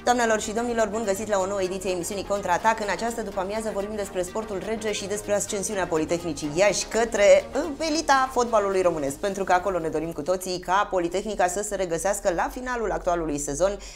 Doamnelor și domnilor, bun găsit la o nouă ediție a emisiunii Contraatac. În această după-amiază vorbim despre sportul rege și despre ascensiunea Politehnicii Iași către elita fotbalului românesc, pentru că acolo ne dorim cu toții ca Politehnica să se regăsească la finalul actualului sezon 2022-2023.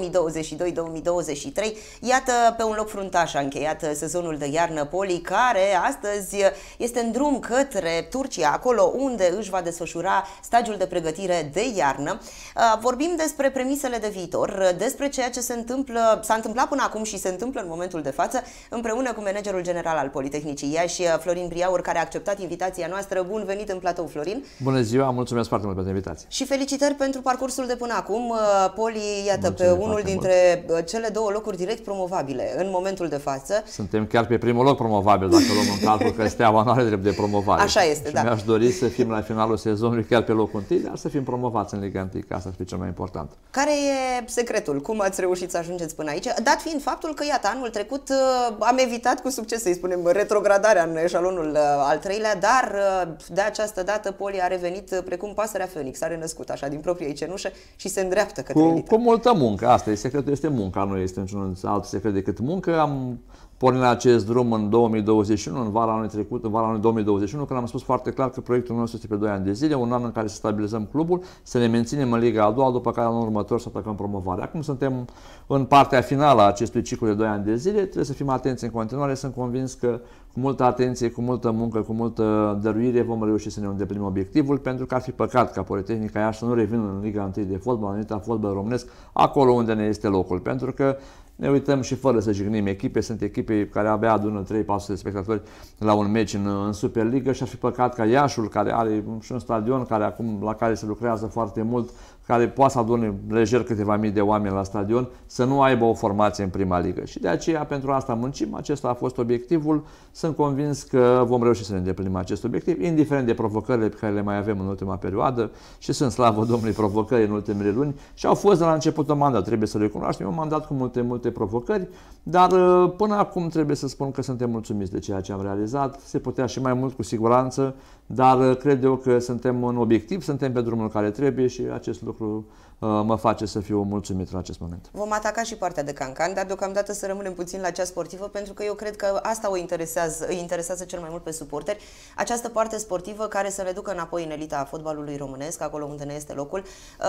Iată, pe un loc fruntaș a încheiat sezonul de iarnă Poli, care astăzi este în drum către Turcia, acolo unde își va desfășura stagiul de pregătire de iarnă. Vorbim despre premisele de viitor, despre ceea ce s-a întâmplat până acum și se întâmplă în momentul de față, împreună cu managerul general al Politehnicii Iași, Florin Briaur, care a acceptat invitația noastră. Bun venit în platou, Florin! Bună ziua, mulțumesc foarte mult pentru invitație! Și felicitări pentru parcursul de până acum. Poli, iată, mulțumesc pe unul dintre cele două locuri direct promovabile în momentul de față. Suntem chiar pe primul loc promovabil, dacă luăm în calcul că Steaua nu are drept de promovare. Așa este, și da. mi-aș dori să fim la finalul sezonului chiar pe locul întâi, dar să fim promovați în Liga 1, că asta ar fi cel mai important. Care e secretul? Cum ați reușit să ajungeți până aici? Dat fiind faptul că, iată, anul trecut am evitat cu succes, să-i spunem, retrogradarea în eșalonul al treilea, dar de această dată Poli a revenit precum pasărea Fenix, s-a renăscut așa din propria ei cenușă și se îndreaptă către elită. Cu multă muncă, asta e secretul, este munca, nu este niciun alt secret decât muncă. Am pornit acest drum în 2021, în vara anului trecut, în vara anului 2021, când am spus foarte clar că proiectul nostru este pe 2 ani de zile, un an în care să stabilizăm clubul, să ne menținem în Liga a doua, după care anul următor să atacăm promovarea. Acum suntem în partea finală a acestui ciclu de 2 ani de zile, trebuie să fim atenți în continuare, sunt convins că cu multă atenție, cu multă muncă, cu multă dăruire vom reuși să ne îndeplinim obiectivul, pentru că ar fi păcat ca Politehnica Iași să nu revină în Liga 1 de fotbal, în elita fotbal românesc, acolo unde ne este locul, pentru că ne uităm și fără să jignim echipe, sunt echipe care abia adună 3-400 de spectatori la un meci în Superliga și ar fi păcat ca Iașul, care are și un stadion la care se lucrează foarte mult, care poate să adune lejer câteva mii de oameni la stadion, să nu aibă o formație în prima ligă. Și de aceea, pentru asta muncim, acesta a fost obiectivul. Sunt convins că vom reuși să ne îndeplinim acest obiectiv, indiferent de provocările pe care le mai avem în ultima perioadă, și sunt, slavă Domnului, provocări în ultimele luni și au fost de la începutul mandat, trebuie să recunoaștem, un mandat cu multe provocări, dar până acum trebuie să spun că suntem mulțumiți de ceea ce am realizat. Se putea și mai mult cu siguranță, dar cred eu că suntem în obiectiv, suntem pe drumul care trebuie și acest lucru mă face să fiu mulțumit în acest moment. Vom ataca și partea de cancan, dar deocamdată să rămânem puțin la cea sportivă, pentru că eu cred că asta îi interesează cel mai mult pe suporteri. Această parte sportivă care să ne ducă înapoi în elita fotbalului românesc, acolo unde ne este locul.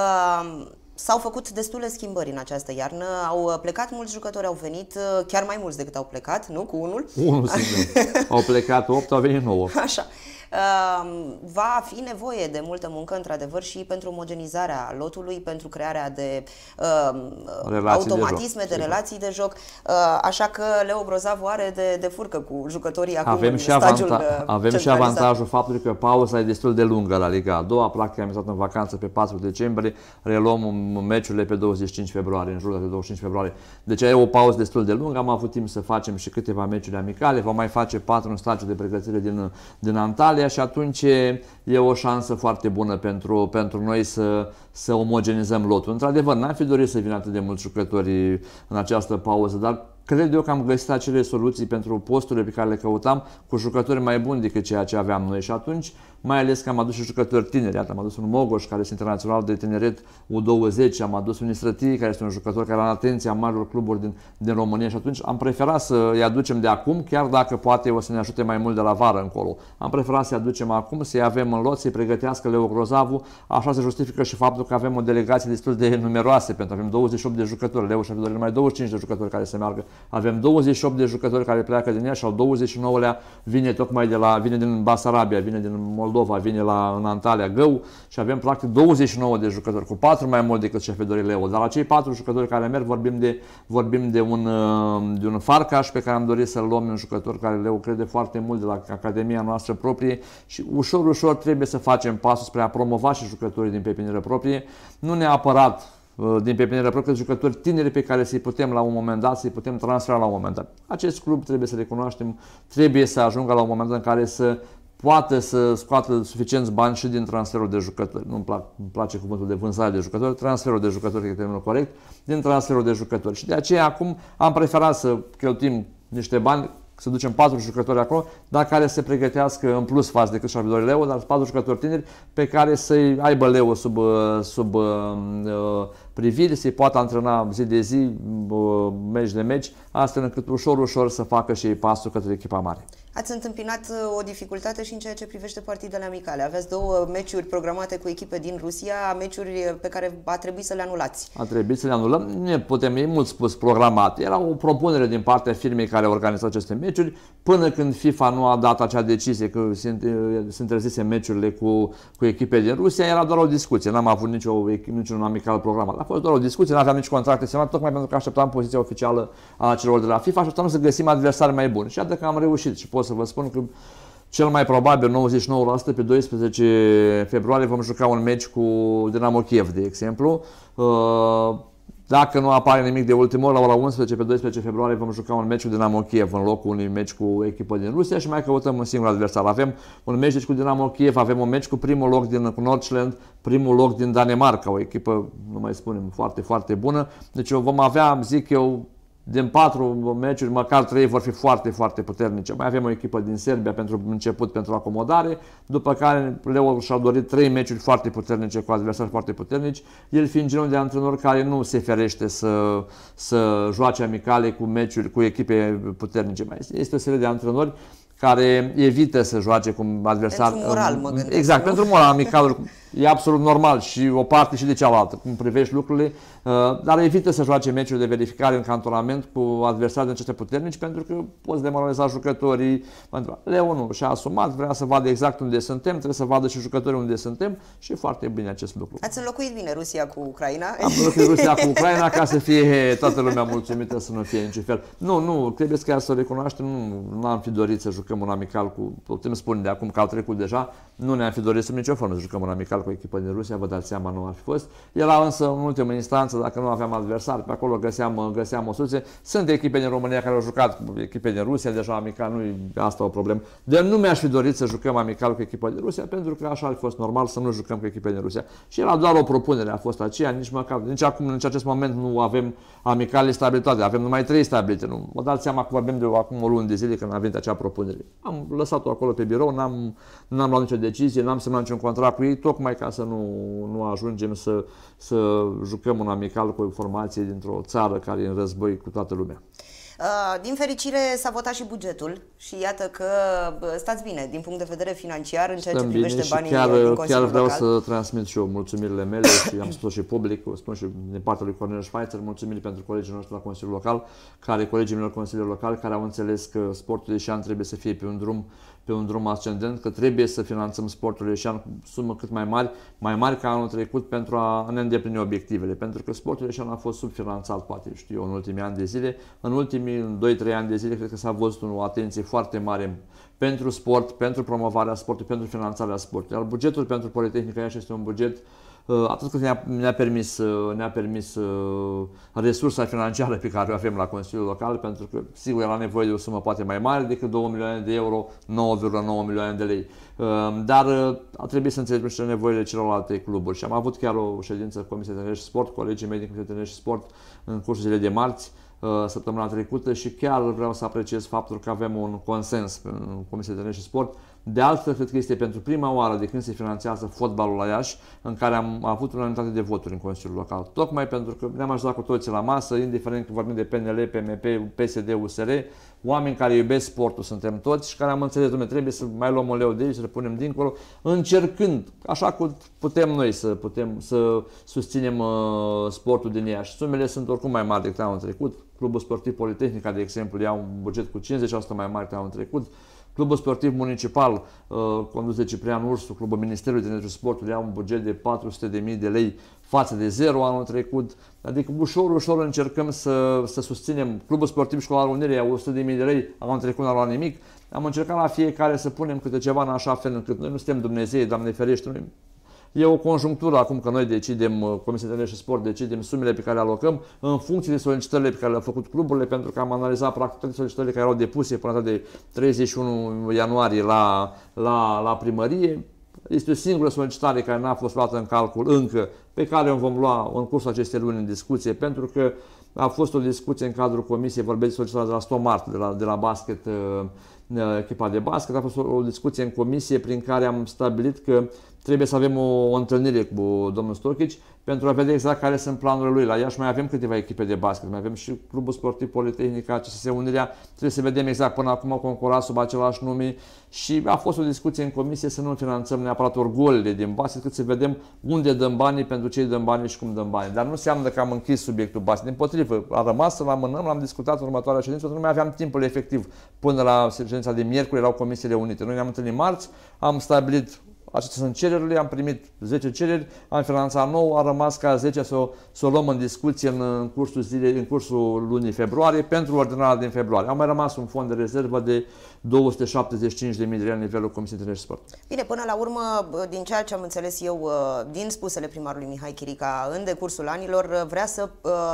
S-au făcut destule schimbări în această iarnă, au plecat mulți jucători, au venit chiar mai mulți decât au plecat, nu? Cu unul? Unul singur. Au plecat 8, au venit 9. Așa. Va fi nevoie de multă muncă, într-adevăr, și pentru omogenizarea lotului, pentru crearea de automatisme, de relații de joc. Așa că Leo Grozavu are de furcă cu jucătorii acum avem în și stagiul avem și avantajul faptului că pauza e destul de lungă la Liga a doua. Practic am intrat în vacanță pe 4 decembrie, reluăm meciurile pe 25 februarie, în jurul de 25 februarie. Deci e o pauză destul de lungă, am avut timp să facem și câteva meciuri amicale, vom mai face 4 în stagiul de pregătire din Antalya. Și atunci e o șansă foarte bună pentru noi să omogenizăm lotul. Într-adevăr, n-am fi dorit să vină atât de mulți jucători în această pauză, dar cred eu că am găsit acele soluții pentru posturile pe care le căutam cu jucători mai buni decât ceea ce aveam noi. Și atunci, mai ales că am adus și jucători tineri. Iată, am adus un Mogoș, care este internațional de tineret U20, am adus un Istrătii, care este un jucător care are în atenția marilor cluburi din România, și atunci am preferat să îi aducem de acum, chiar dacă poate o să ne ajute mai mult de la vară încolo. Am preferat să-i aducem acum, să-i avem în lot, să-i pregătească Leo Grozavu. Așa se justifică și faptul că avem o delegație destul de numeroasă, pentru că avem 28 de jucători, Leo și-a dorit numai 25 de jucători care să meargă. Avem 28 de jucători care pleacă din ea și al 29-lea vine vine din Basarabia, vine din Moldova, vine în Antalya Gău, și avem practic 29 de jucători, cu 4 mai mult decât și-a dorit Leo. Dar la cei 4 jucători care merg vorbim de un Farcaș pe care am dorit să-l luăm, un jucător care Leo crede foarte mult, de la Academia noastră proprie, și ușor trebuie să facem pasul spre a promova și jucătorii din pepinieră proprie, nu neapărat din pepinieră proprie, jucători tineri pe care să-i putem la un moment dat, să-i putem transfera la un moment dat. Acest club, trebuie să recunoaștem, trebuie să ajungă la un moment în care să poate să scoată suficienți bani și din transferul de jucători. Nu-mi place cuvântul de vânzare de jucători, transferul de jucători, e termenul corect, din transferul de jucători. Și de aceea acum am preferat să cheltuim niște bani să ducem 4 jucători acolo, dar care se pregătească în plus față decât și-ar fi dorit Leo, dar 4 jucători tineri pe care să-i aibă Leo sub privire, să-i poată antrena zi de zi, meci de meci, astfel încât ușor să facă și ei pasul către echipa mare. Ați întâmpinat o dificultate și în ceea ce privește partidele amicale. Aveți 2 meciuri programate cu echipe din Rusia, meciuri pe care a trebuit să le anulați. A trebuit să le anulăm. Ne putem, e mult spus, programat. Era o propunere din partea firmei care a organizat aceste meciuri, până când FIFA nu a dat acea decizie că se interzise meciurile cu echipe din Rusia, era doar o discuție. N-am avut niciun amical programat. A fost doar o discuție, n-aveam nici contracte semnate, tocmai pentru că așteptam poziția oficială a celor de la FIFA, așteptam să găsim adversari mai buni. Și iată că am reușit și pot să vă spun că cel mai probabil, 99%, pe 12 februarie vom juca un meci cu Dinamo Kiev, de exemplu. Dacă nu apare nimic de ultimă oră, la ora 11 pe 12 februarie vom juca un meci cu Dinamo Kiev în locul unui meci cu echipă din Rusia și mai căutăm un singur adversar. Avem un meci deci cu Dinamo Kiev, avem un meci cu primul loc din Nordschland, primul loc din Danemarca, o echipă, nu mai spunem, foarte, foarte bună. Deci vom avea, zic eu, din 4 meciuri, măcar 3 vor fi foarte, foarte puternice. Mai avem o echipă din Serbia pentru început, pentru acomodare, după care Leo și-a dorit 3 meciuri foarte puternice cu adversari foarte puternici, el fiind genul de antrenor care nu se ferește să joace amicale cu meciuri, cu echipe puternice. Este o serie de antrenori care evită să joace cu adversari. Pentru moral, mă gândesc. Exact, pentru moral, amicalul e absolut normal și o parte și de cealaltă, cum privești lucrurile, dar evită să joace meciuri de verificare în cantonament cu adversari de aceste puternici, pentru că poți demoraliza jucătorii. Leo nu și-a asumat, vrea să vadă exact unde suntem, trebuie să vadă și jucătorii unde suntem și e foarte bine acest lucru. Ați înlocuit bine Rusia cu Ucraina? Am înlocuit Rusia cu Ucraina ca să fie toată lumea mulțumită, să nu fie niciun fel. Nu, trebuie chiar să o recunoaștem, nu am fi dorit să jucăm un amical cu, putem spune de acum că au trecut deja, nu ne-am fi dorit sub nicio formă să jucăm un amical cu o echipă din Rusia, vă dați seama, nu ar fi fost. Era însă în ultimă instanță, dacă nu aveam adversari, pe acolo găseam o soluție. Sunt echipe din România care au jucat cu echipe din Rusia, deja amical, nu e asta o problemă. Dar nu mi-aș fi dorit să jucăm amical cu echipa din Rusia, pentru că așa ar fi fost normal să nu jucăm cu echipe din Rusia. Și era doar o propunere, a fost aceea, nici acum, în acest moment nu avem amicale stabilitate, avem numai 3 stabilite. Nu. Vă dați seama că vorbim de acum o lună de zile când am venit acea propunere. Am lăsat-o acolo pe birou, n-am luat nicio decizie, n-am semnat niciun contract cu ei, tocmai ca să nu ajungem să jucăm un amical cu o formație dintr-o țară care e în război cu toată lumea. Din fericire s-a votat și bugetul și iată că stați bine din punct de vedere financiar în ceea ce privește banii din Consiliul Local. Chiar vreau să transmit și eu mulțumirile mele și am spus și public, o spun și din partea lui Cornel Schweitzer, mulțumiri pentru colegii noștri la Consiliul Local, colegii mei la Consiliul Local, care au înțeles că sportul ieșean trebuie să fie pe un drum ascendent, că trebuie să finanțăm sportul ieșean cu sume cât mai mari ca anul trecut pentru a ne îndeplini obiectivele, pentru că sportul ieșean a fost subfinanțat, poate știu eu, în ultimii ani de zile. În ultimii 2-3 ani de zile cred că s-a văzut o atenție foarte mare pentru sport, pentru promovarea sportului, pentru finanțarea sportului. Iar bugetul pentru Politehnica Iași este un buget atât cât ne-a permis resursa financiară pe care o avem la Consiliul Local, pentru că sigur era nevoie de o sumă poate mai mare decât 2 milioane de euro, 9,9 milioane de lei. Dar a trebuit să înțelegem și nevoile celorlalte cluburi. Și am avut chiar o ședință cu Comisia Tineret și Sport, colegii mei din Comisia Tineret și Sport în cursul zilei de marți, săptămâna trecută, și chiar vreau să apreciez faptul că avem un consens în Comisia Tineret și Sport. De altfel, cred că este pentru prima oară de când se finanțează fotbalul la Iași, în care am avut unanimitate de voturi în Consiliul Local. Tocmai pentru că ne-am ajutat cu toții la masă, indiferent că vorbim de PNL, PMP, PSD, USR, oameni care iubesc sportul suntem toți și care am înțeles, dom'le, trebuie să mai luăm un leu de aici, să-l punem dincolo, încercând, așa cum putem noi să susținem sportul din Iași. Sumele sunt oricum mai mari decât anul trecut. Clubul Sportiv Politehnica, de exemplu, ia un buget cu 50% mai mare decât anul trecut. Clubul Sportiv Municipal, condus de Ciprian Ursu, Clubul Ministerului Tineretului și Sportului, ia un buget de 400.000 de lei față de 0 anul trecut. Adică ușor încercăm să susținem. Clubul Sportiv Școlar Unirea ia 100.000 de lei, anul trecut n-a luat nimic. Am încercat la fiecare să punem câte ceva în așa fel încât noi nu suntem Dumnezei, Doamne ferește, noi. E o conjunctură acum că noi decidem, Comisia de și Sport, decidem sumele pe care le alocăm în funcție de solicitările pe care le-au făcut cluburile, pentru că am analizat practic toate solicitările care erau depuse până de 31 ianuarie la primărie. Este o singură solicitare care n-a fost luată în calcul încă, pe care o vom lua în cursul acestei luni în discuție, pentru că A fost o discuție în cadrul comisiei, vorbesc de solicitarea de la Stomart, de la basket, echipa de basket. A fost o discuție în comisie prin care am stabilit că trebuie să avem o întâlnire cu domnul Stochici pentru a vedea exact care sunt planurile lui. La Iași mai avem câteva echipe de basket, mai avem și Clubul Sportiv Politehnic, ACSS Unirea. Trebuie să vedem exact, până acum concura sub același nume și a fost o discuție în comisie să nu finanțăm neapărat orgolile din basket, cât să vedem unde dăm banii, pentru ce dăm banii și cum dăm banii. Dar nu înseamnă că am închis subiectul basket. Dimpotrivă, a rămas să-l amânăm, l-am discutat în următoarea ședință, nu mai aveam timpul efectiv. Până la ședința de miercuri erau comisiile unite. Noi ne-am întâlnit marți, am stabilit. Acestea sunt cererile, am primit 10 cereri, am finanțat 9, a rămas ca 10 să o luăm în discuție în cursul lunii februarie pentru ordinarea din februarie. A mai rămas un fond de rezervă de 275.000 de lei la nivelul Comisiei Tineret și Sport. Bine, până la urmă, din ceea ce am înțeles eu din spusele primarului Mihai Chirica, în decursul anilor vrea să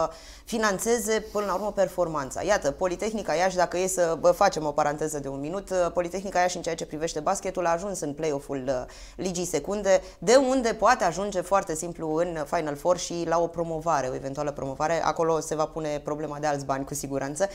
finanțeze până la urmă performanța. Iată, Politehnica Iași, dacă e să facem o paranteză de un minut, Politehnica Iași în ceea ce privește basketul a ajuns în play-off-ul Ligii Secunde, de unde poate ajunge foarte simplu în Final Four și la o promovare, o eventuală promovare. Acolo se va pune problema de alți bani cu siguranță,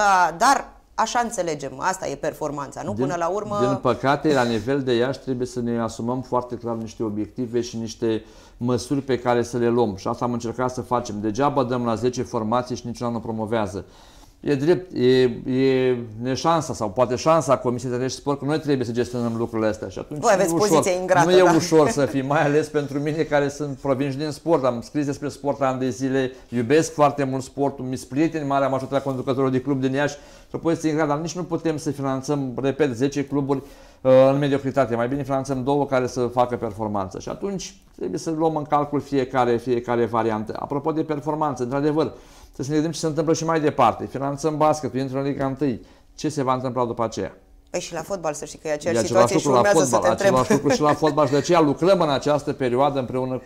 dar așa înțelegem, asta e performanța, nu? Până la urmă... Din păcate, la nivel de Iași trebuie să ne asumăm foarte clar niște obiective și niște măsuri pe care să le luăm. Și asta am încercat să facem. Degeaba dăm la 10 formații și niciuna nu promovează. E drept, e neșansa sau poate șansa Comisiei Tineret și Sport că noi trebuie să gestionăm lucrurile astea. Și atunci voi aveți poziție ingrată, nu e ușor să fii, mai ales pentru mine care provin și din sport. Am scris despre sport ani de zile, iubesc foarte mult sportul, mi-s prieteni, marea majoritatea conducătorilor de club din Iași, și o poziție ingrată, dar nici nu putem să finanțăm, repet, 10 cluburi în mediocritate. Mai bine finanțăm 2 care să facă performanță. Și atunci trebuie să luăm în calcul fiecare variantă. Apropo de performanță, într-adevăr, trebuie să ne gândim ce se întâmplă și mai departe. Finanțăm basketul, intră în Liga 1. Ce se va întâmpla după aceea? Păi și la fotbal, să știi că e aceeași situație și urmează să te întreb. Același lucru și la fotbal și de aceea lucrăm în această perioadă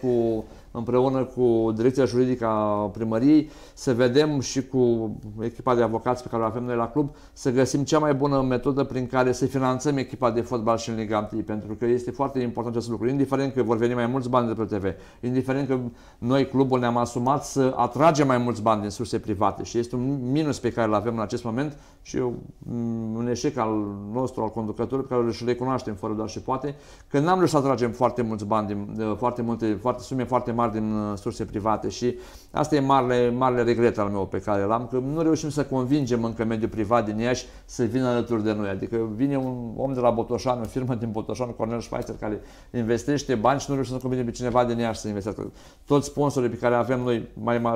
împreună cu direcția juridică a primăriei, să vedem și cu echipa de avocați pe care o avem noi la club, să găsim cea mai bună metodă prin care să finanțăm echipa de fotbal și în Liga 1, pentru că este foarte important acest lucru. Indiferent că vor veni mai mulți bani de pe TV, indiferent că noi, clubul, ne-am asumat să atragem mai mulți bani din surse private și este un minus pe care îl avem în acest moment și un eșec al nostru, al conducătorului, pe care îl recunoaștem fără doar și poate, că n-am reușit să atragem foarte mulți bani, sume foarte mari din surse private și asta e marele regret al meu pe care l-am, că nu reușim să convingem încă mediul privat din Iași să vină alături de noi. Adică vine un om de la Botoșani, o firmă din Botoșani, Cornel Schweitzer, care investește bani și nu reușim să convingem pe cineva din Iași să investească. Toți sponsorii pe care avem noi,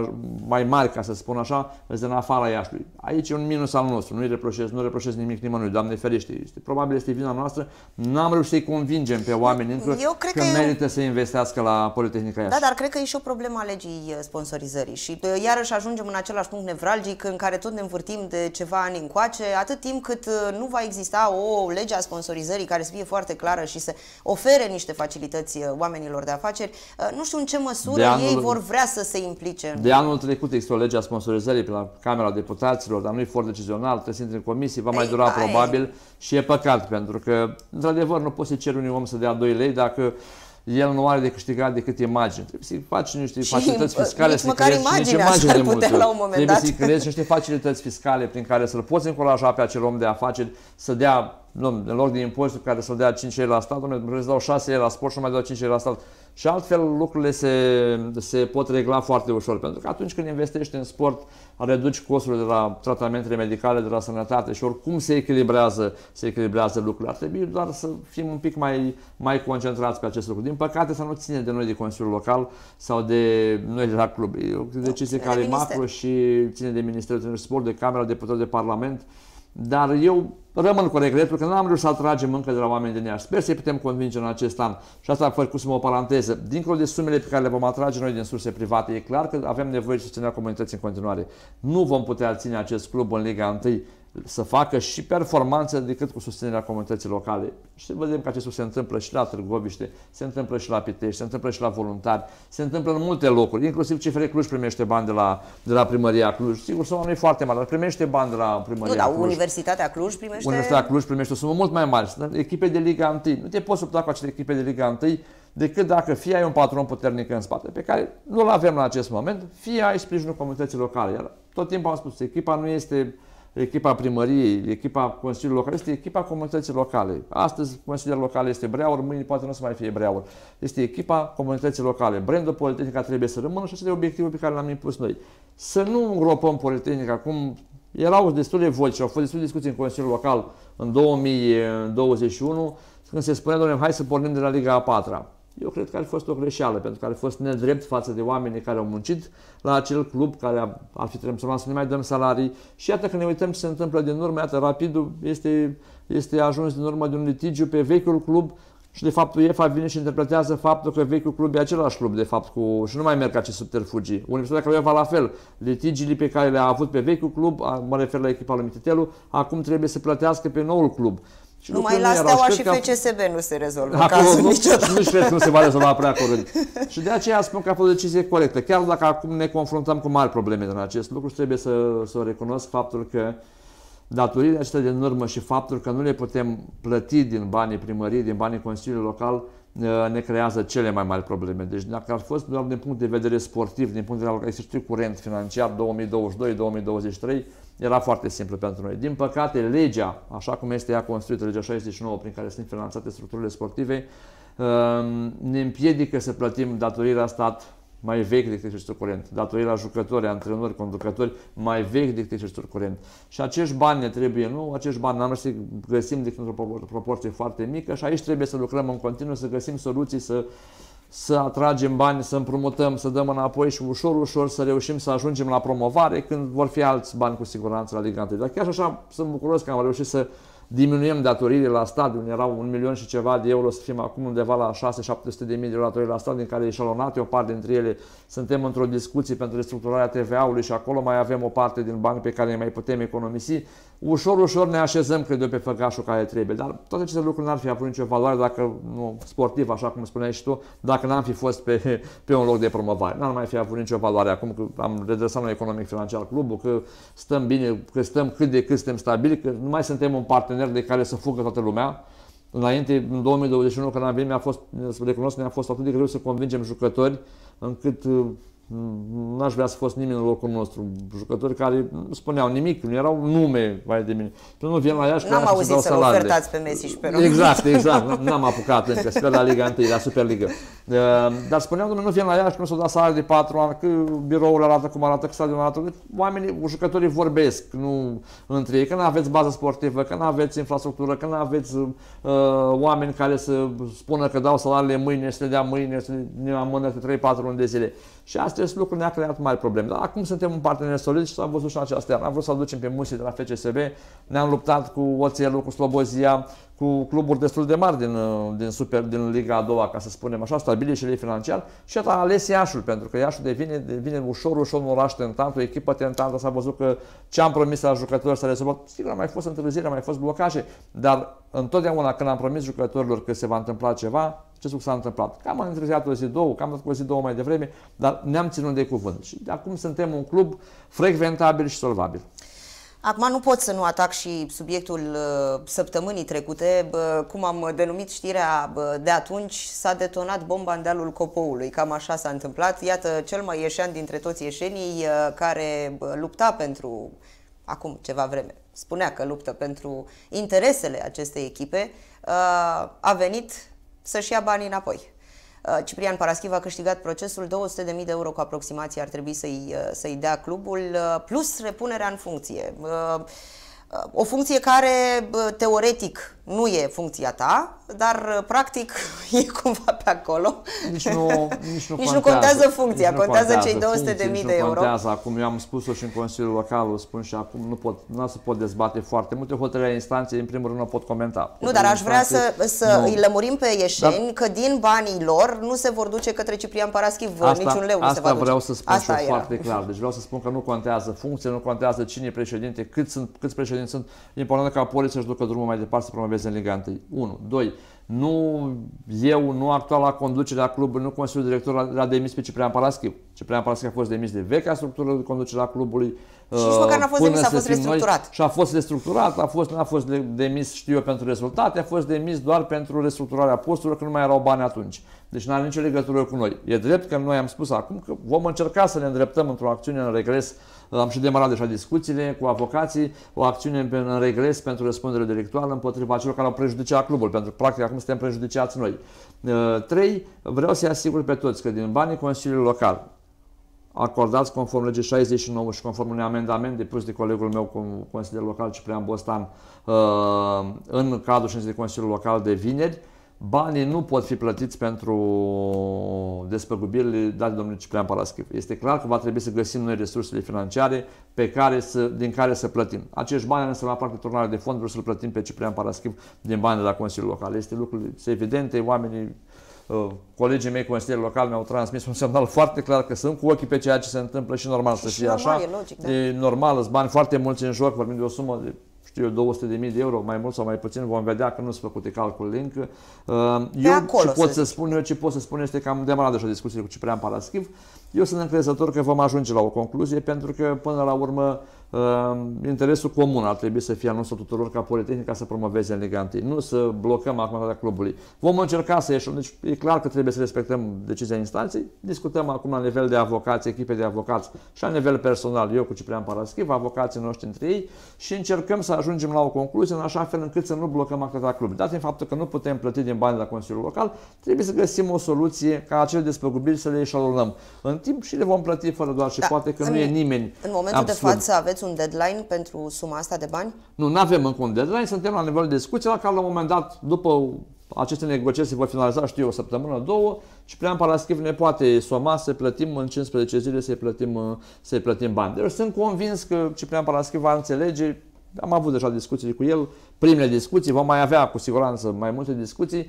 mai mari, ca să spun așa, sunt din afara Iașului. Aici e un minus al nostru, nu reproșez nimic nimănui, Doamne ferește. Probabil este vina noastră, n-am reușit să-i convingem pe oameni încă că merită să investească la Politehnica Iași. Da, dar cred că e și o problemă a legii sponsorizării și iarăși ajungem în același punct nevralgic în care tot ne învârtim de ceva ani încoace, atât timp cât nu va exista o lege a sponsorizării care să fie foarte clară și să ofere niște facilități oamenilor de afaceri, nu știu în ce măsură ei vor vrea să se implice. De anul trecut există o lege a sponsorizării pe la Camera Deputaților, dar nu e for decizional, trebuie să intre în comisie, va mai dura probabil și e păcat, pentru că, într-adevăr, nu poți să ceri unui om să dea 2 lei dacă el nu are de câștigat decât imagini. Trebuie să-i faci niște facilități fiscale, să creezi niște imagini de multe ori. Trebuie să-i creezi niște facilități fiscale prin care să-l poți încuraja pe acel om de afaceri să dea, în loc de impozitul care să-l dea 5 lei la stat, îți dau 6 lei la sport și nu mai dau 5 lei la stat. Și altfel lucrurile se pot regla foarte ușor, pentru că atunci când investești în sport, reduci costurile de la tratamentele medicale, de la sănătate și oricum se echilibrează lucrurile. Ar trebui doar să fim un pic mai concentrați pe acest lucru. Din păcate să nu ține de noi de Consiliul Local sau de noi de la club. E o decizie care e macro și ține de Ministerul de Sport, de Camera Deputaților, de Parlament. Dar eu rămân cu regretul că n-am reușit să atragem încă de la oameni din Iași. Sper să-i putem convinge în acest an. Și asta a făcut o paranteză. Dincolo de sumele pe care le vom atrage noi din surse private, e clar că avem nevoie de susținerea comunității în continuare. Nu vom putea ține acest club în Liga 1 să facă și performanță decât cu susținerea comunității locale. Și vedem că acest lucru se întâmplă și la Târgoviște, se întâmplă și la Pitești, se întâmplă și la voluntari, se întâmplă în multe locuri, inclusiv CFR Cluj primește bani de la primăria Cluj. Sigur, suma nu e foarte mare, dar primește bani de la primăria Cluj. Universitatea Cluj primește... Universitatea Cluj primește o sumă mult mai mare. Echipe de Liga 1. Nu te poți lupta cu acele echipe de Liga 1 decât dacă fie ai un patron puternic în spate, pe care nu-l avem la acest moment, fie ai sprijinul comunității locale. Iar tot timpul am spus, echipa nu este echipa primăriei, echipa Consiliului Local, este echipa comunității locale. Astăzi Consiliul Local este Breaur, mâine poate nu o să mai fie Breaur. Este echipa comunității locale. Brandul Politehnica trebuie să rămână și acesta e obiectivul pe care l-am impus noi. Să nu îngropăm Politehnica, cum erau destule voci, au fost destule discuții în Consiliul Local în 2021, când se spunea, doamne, hai să pornim de la Liga a 4-a. Eu cred că ar fi fost o greșeală, pentru că ar fi fost nedrept față de oamenii care au muncit la acel club, care ar fi trebuit să ne mai dăm salarii. Și iată că ne uităm ce se întâmplă din urmă, iată, Rapidul este ajuns din urmă de un litigiu pe vechiul club și de fapt UEFA vine și interpretează faptul că vechiul club e același club, de fapt, și nu mai merg acest subterfugii. Universitatea Craiova la fel, litigiile pe care le-a avut pe vechiul club, mă refer la echipa lui Mititelu, acum trebuie să plătească pe noul club. Și numai la Steaua și FCSB nu se rezolvă cazul niciodată. Nu cred că nu se va rezolva prea curând. Și de aceea spun că a fost o decizie corectă. Chiar dacă acum ne confruntăm cu mari probleme din acest lucru și trebuie să recunosc faptul că datoriile acestea din urmă și faptul că nu le putem plăti din banii primăriei, din banii Consiliului Local, ne creează cele mai mari probleme. Deci dacă ar fi fost doar din punct de vedere sportiv, din punct de vedere exercițiu curent financiar 2022-2023, era foarte simplu pentru noi. Din păcate, legea, așa cum este ea construită, legea 69, prin care sunt finanțate structurile sportive, ne împiedică să plătim datoriile la stat mai vechi decât exercițiul curent, datoriile la jucători, antrenori, conducători mai vechi decât exercițiul curent. Și acești bani ne trebuie, nu? Acești bani n-am să găsim decât într-o proporție foarte mică și aici trebuie să lucrăm în continuu, să găsim soluții, să atragem bani, să împrumutăm, să dăm înapoi și ușor, ușor să reușim să ajungem la promovare când vor fi alți bani cu siguranță la Liga 1. Dar chiar și așa sunt bucuros că am reușit să diminuăm datoriile la stadion, erau 1 milion și ceva de euro, să fim acum undeva la 600-700 de mii de euro datorii la stadion, din care eșalonate o parte dintre ele. Suntem într-o discuție pentru restructurarea TVA-ului și acolo mai avem o parte din bani pe care ne mai putem economisi. Ușor, ușor ne așezăm, cred eu, pe făgașul care trebuie. Dar toate aceste lucruri n-ar fi avut nicio valoare dacă, nu, sportiv, așa cum spuneai și tu, dacă n-am fi fost pe un loc de promovare. N-ar mai fi avut nicio valoare acum că am redresat noi economic financiar clubul, că stăm bine, că stăm cât de cât suntem stabili, că nu mai suntem un partener de care să fugă toată lumea. Înainte, în 2021, când am venit, recunosc că ne-a fost atât de greu să convingem jucători, încât n-aș vrea să fost nimeni în locul nostru. Jucători care nu spuneau nimic, nu erau nume, vai de mine. Nu vin la Iași, n-am auzit să-l ofertați pe Messi și pe Ronaldo. Exact. N-am apucat încă, sper la Liga 1, la Superliga. Dar spuneau, domnule, nu vin la Iași, că nu s-au dat salarii de 4 ani, că biroul arată cum arată, că stadionul arată. Deci, oamenii, jucătorii vorbesc, nu între ei, că nu aveți bază sportivă, că nu aveți infrastructură, că nu aveți oameni care să spună că dau salariile mâine, să le dea mâine, să ne amână pe 3-4 luni de zile. Și acest lucru ne-a creat mari probleme. Dar acum suntem un partener solid și s-a văzut și în această iarnă. Am vrut să aducem pe Musi de la FCSB, ne-am luptat cu Oțelul, cu Slobozia, cu cluburi destul de mari din Liga a doua, ca să spunem așa, stabile și ele financiar. Și a ales Iașul, pentru că Iașul devine ușor un oraș tentant, o echipă tentantă. S-a văzut că ce am promis la jucători s-a rezolvat. Sigur, a mai fost întârziere, a mai fost blocaje, dar întotdeauna când am promis jucătorilor că se va întâmpla ceva, ce s-a întâmplat? Cam am întârziat o zi, două, cam o zi, două mai devreme, dar ne-am ținut de cuvânt. Și de acum suntem un club frecventabil și solvabil. Acum nu pot să nu atac și subiectul săptămânii trecute, cum am denumit știrea de atunci, s-a detonat bomba în dealul Copoului, cam așa s-a întâmplat. Iată, cel mai ieșean dintre toți ieșenii care lupta pentru, acum ceva vreme, spunea că luptă pentru interesele acestei echipe, a venit să-și ia banii înapoi. Ciprian Paraschiv a câștigat procesul, 200.000 de euro cu aproximație ar trebui să-i dea clubul, plus repunerea în funcție. O funcție care, teoretic, nu e funcția ta, dar, practic, e cumva pe acolo. Nici nu contează funcția, contează cei 200.000 de euro. Contează. Acum eu am spus-o și în Consiliul Local, o spun și acum, nu se pot dezbate foarte multe. Hotărârea instanței, în primul rând, nu pot comenta. Nu, dar aș vrea să îi lămurim pe ieșeni că din banii lor nu se vor duce către Ciprian Paraschiv, niciun leu nu se va duce. Asta vreau să spun și foarte clar. Deci vreau să spun că nu contează funcție, nu contează cine e președinte, câți președinți sunt. E important ca Poli să-și ducă drumul mai departe să promoveze în Liga 1. 1. 2. Nu actuala conducerea clubului, nu Consiliul Director l-a demis pe Ciprian Paraschiv. Ciprian Paraschiv a fost demis de vechea structură de conducere a clubului. Și nici măcar n-a fost demis, a fost restructurat. Și a fost restructurat, n-a fost demis, știu eu, pentru rezultate, a fost demis doar pentru restructurarea posturilor, că nu mai erau bani atunci. Deci nu are nicio legătură cu noi. E drept că noi am spus acum că vom încerca să ne îndreptăm într-o acțiune în regres Am și demarat deja discuțiile cu avocații, o acțiune în regres pentru răspundere delictuală împotriva celor care au prejudiciat clubul, pentru că practic acum suntem prejudiciați noi. 3. Vreau să-i asigur pe toți că din banii Consiliului Local, acordați conform legii 69 și conform unui amendament depus de colegul meu, consilier local Ciprian Bostan, în cadrul ședinței de Consiliul Local de vineri, banii nu pot fi plătiți pentru despăgubirile date de domnul Ciprian Paraschiv. Este clar că va trebui să găsim noi resursele financiare din care să plătim. Acești bani însă la practic turnare de fonduri să-l plătim pe Ciprian Paraschiv din bani de la Consiliul Local. Este lucrul evidente, oamenii, colegii mei consilieri locali mi-au transmis un semnal foarte clar că sunt cu ochii pe ceea ce se întâmplă și normal să fie așa. E logic, da? E normal, sunt bani foarte mulți în joc, vorbim de o sumă de 200.000 de euro, mai mult sau mai puțin, vom vedea că nu sunt făcute calculele încă. Ce pot să spun este că am demarat deja discuțiile cu Ciprian Paraschiv. Eu sunt încrezător că vom ajunge la o concluzie, pentru că până la urmă interesul comun ar trebui să fie al nostru tuturor ca Politehnica să promoveze în Liga 1, nu să blocăm activitatea clubului. Vom încerca să ieșim, deci e clar că trebuie să respectăm decizia instanței. Discutăm acum la nivel de avocați, echipe de avocați și la nivel personal, eu cu Ciprian Paraschiv, avocații noștri între ei, și încercăm să ajungem la o concluzie în așa fel încât să nu blocăm activitatea clubului. Dat fiind faptul că nu putem plăti din bani de la Consiliul Local, trebuie să găsim o soluție ca acele despăgubiri să le eșalonăm în timp și le vom plăti fără doar și poate că nu e nimeni. În momentul de față aveți un deadline pentru suma asta de bani? Nu avem încă un deadline, suntem la nivel de discuție, la care la un moment dat, după aceste negocieri se vor finaliza, știu eu, o săptămână, două, și Ciprian Paraschiv ne poate soma să plătim în 15 zile, să-i plătim bani. Deci sunt convins că Ciprian Paraschiv va înțelege. Am avut deja discuții cu el, primele discuții, vom mai avea cu siguranță mai multe discuții.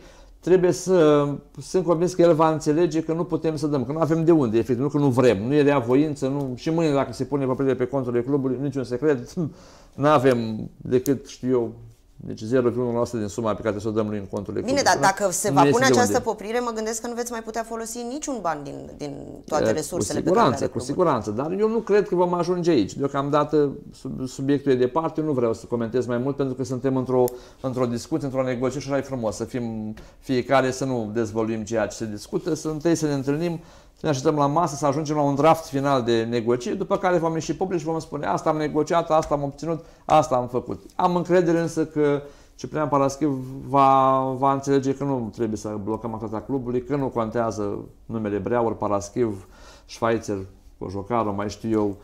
Sunt convins că el va înțelege că nu putem să dăm, că nu avem de unde, efectiv, nu că nu vrem, nu e rea voință, și mâine dacă se pune papirele pe conturile clubului, niciun secret, nu avem decât, știu eu, deci 0,1% din suma pe care să o dăm noi în conturile clubului. Bine, dar dacă se va pune această poprire, mă gândesc că nu veți mai putea folosi niciun ban din toate resursele pe care le are clubul. Cu siguranță, dar eu nu cred că vom ajunge aici. Deocamdată subiectul e departe, eu nu vreau să comentez mai mult, pentru că suntem într-o discuție, într-o negociere și așa e frumos, să fim fiecare, să nu dezvăluim ceea ce se discută, să ne întâlnim, să ne așteptăm la masă, să ajungem la un draft final de negocieri, după care vom ieși public și vom spune asta am negociat, asta am obținut, asta am făcut. Am încredere însă că Ciprian Paraschiv va înțelege că nu trebuie să blocăm activitatea clubului, că nu contează numele Breaur, Paraschiv, Schweizer, Cojocaru, mai știu eu.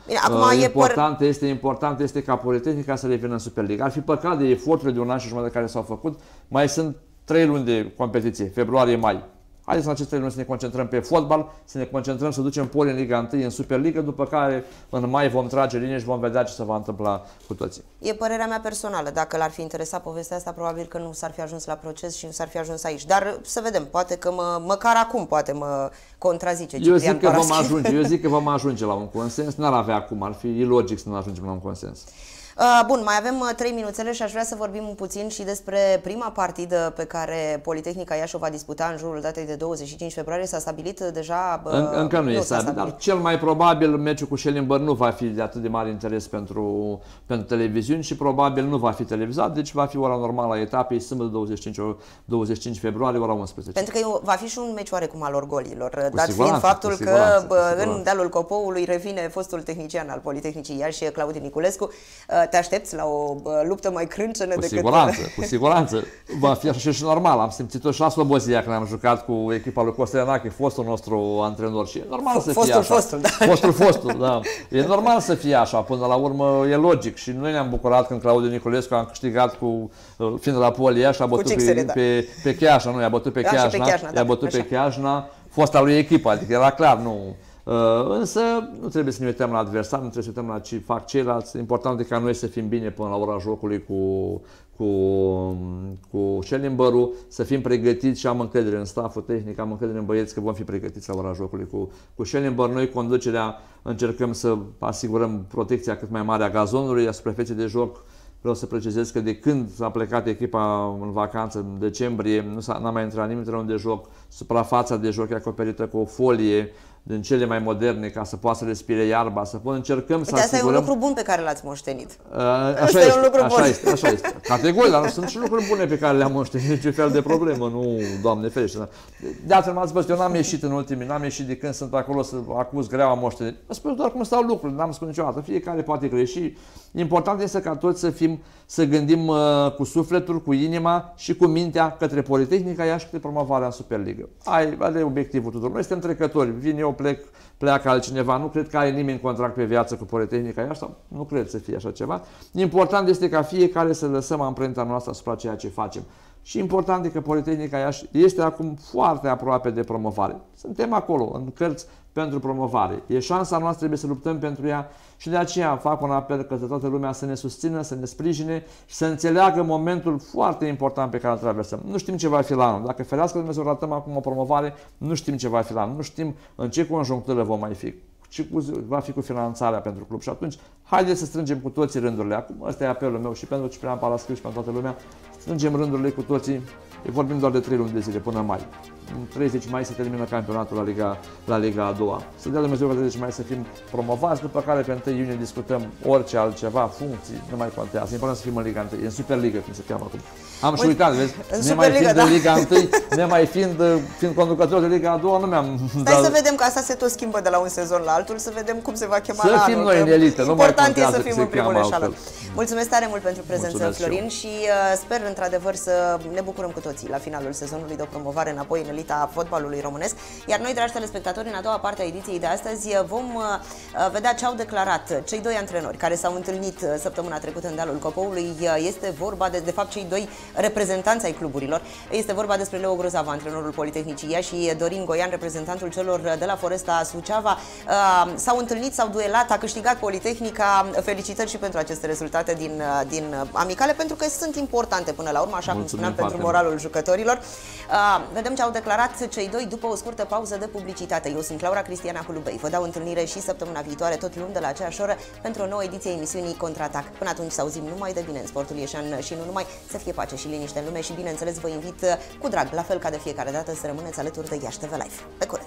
Bine, important este ca Politehnica să revină în Superliga. Ar fi păcat de eforturile de un an și jumătate care s-au făcut. Mai sunt 3 luni de competiție, februarie-mai. Haideți în aceste 3 luni să ne concentrăm pe fotbal, să ne concentrăm să ducem Poli în Liga 1, în Superliga, după care în mai vom trage linie și vom vedea ce se va întâmpla cu toții. E părerea mea personală. Dacă l-ar fi interesat povestea asta, probabil că nu s-ar fi ajuns la proces și nu s-ar fi ajuns aici. Dar să vedem, poate că măcar acum poate mă contrazice Ciprian Paraschiv. Eu zic că vom ajunge la un consens, n-ar avea acum, ar fi ilogic să nu ajungem la un consens. Bun, mai avem 3 minuțele și aș vrea să vorbim puțin și despre prima partidă pe care Politehnica Iași o va disputa în jurul datei de 25 februarie. S-a stabilit deja? Încă nu este stabilit, dar cel mai probabil meciul cu Schellenberg nu va fi de atât de mare interes pentru televiziuni și probabil nu va fi televizat, deci va fi ora normală a etapei, sâmbătă 25 februarie, ora 11. Pentru că va fi și un meci oarecum al orgolilor, dat fiind faptul că în dealul Copoului revine fostul tehnician al Politehnicii Iași, Claudiu Niculescu. Te aștepți la o luptă mai crâncenă decât... Cu siguranță. Va fi așa și normal. Am simțit-o și la Slobozia când am jucat cu echipa lui Costel Enache, fostul nostru antrenor, și e normal să fie așa. Fostul, da. E normal să fie așa, până la urmă e logic și noi ne-am bucurat când Claudiu Niculescu a câștigat fiind la Polia și a bătut pe Chiajna, nu, i-a bătut pe Chiajna, fosta lui echipă, adică era clar, nu... Însă nu trebuie să ne uităm la adversar, nu trebuie să ne uităm la ce fac ceilalți. Important e ca noi să fim bine până la ora jocului cu Schellenberg, să fim pregătiți și am încredere în stafful tehnic, am încredere în băieți că vom fi pregătiți la ora jocului cu Schellenberg. Noi, conducerea, încercăm să asigurăm protecția cât mai mare a gazonului, a suprafeței de joc. Vreau să precizez că de când a plecat echipa în vacanță, în decembrie, n-a mai intrat nimeni în terenul de joc, suprafața de joc e acoperită cu o folie din cele mai moderne ca să poată să respire iarba, să încercăm să Asta asigurăm... e un lucru bun pe care l-ați moștenit. Așa este. Categoric, dar sunt și lucruri bune pe care le-am moștenit, niciun fel de problemă, nu, Doamne ferește. De altfel m-ați văzut, eu n-am ieșit în ultimii, n-am ieșit de când sunt acolo să acuz greaua moștenire. Mă spun doar cum stau lucrurile, n-am spus niciodată, fiecare poate greși. Important este ca toți să gândim cu sufletul, cu inima și cu mintea către Politehnica Iași, către promovarea în Superligă. Are obiectivul tuturor. Noi suntem trecători, vin eu, pleacă altcineva, nu cred că are nimeni contract pe viață cu Politehnica Iași, sau nu cred să fie așa ceva. Important este ca fiecare să lăsăm amprenta noastră asupra ceea ce facem. Și important e că Politehnica Iași este acum foarte aproape de promovare. Suntem acolo, în cărți pentru promovare. E șansa noastră, trebuie să luptăm pentru ea și de aceea fac un apel către toată lumea să ne susțină, să ne sprijine și să înțeleagă momentul foarte important pe care îl traversăm. Nu știm ce va fi la anul. Dacă ferească Dumnezeu ratăm acum o promovare, nu știm ce va fi la anul. Nu știm în ce conjunctură vom mai fi. Ce va fi cu finanțarea pentru club. Și atunci, haideți să strângem cu toții rândurile. Acum, ăsta e apelul meu și pentru Ciprian Paraschiu și pentru toată lumea. Strângem rândurile cu toții. Vorbim doar de 3 luni de zile până mai. În 30 mai se termină campionatul la Liga a doua. Să dea Dumnezeu ca 30 mai să fim promovați, după care pe 1 iunie discutăm orice altceva, funcții, nu mai contează. E important să fim în Liga 1, în Superliga, cum se cheamă acum. Am și uitat, vezi? Nemai fiind de Liga 1, nemai fiind conducător de Liga a doua, nu mi-am... Stai să vedem că asta se tot schimbă de la un sezon la altul, să vedem cum se va chema la anul. Să fim noi în elită, nu mai contează să fim în primul eșalon. Mulțumesc tare mult pentru prezență, Florin, și sper într-adevăr să ne bucurăm cu toții la finalul sezonului de o promovare înapoi în elita fotbalului românesc. Iar noi, dragi telespectatori, în a doua parte a ediției de astăzi vom vedea ce au declarat cei doi antrenori care s-au întâlnit săptămâna trecută în Dealul Cocoului. Este vorba de fapt, cei doi reprezentanți ai cluburilor. Este vorba despre Leo Grozava, antrenorul Politehnicii Iași, și Dorin Goian, reprezentantul celor de la Foresta Suceava. S-au întâlnit, s-au duelat, a câștigat Politehnica. Felicitări și pentru aceste rezultate din amicale, pentru că sunt importante până la urmă, așa cum spuneam, pentru moralul jucătorilor. Vedem ce au declarat cei doi după o scurtă pauză de publicitate. Eu sunt Laura Cristiana Hulubei. Vă dau întâlnire și săptămâna viitoare, tot luni, de la aceeași oră, pentru o nouă ediție a emisiunii Contraatac. Până atunci să auzim numai de bine în sportul ieșean și nu numai, să fie pace și liniște în lume și, bineînțeles, vă invit cu drag, la fel ca de fiecare dată, să rămâneți alături de Iași TV Live. Pe curând!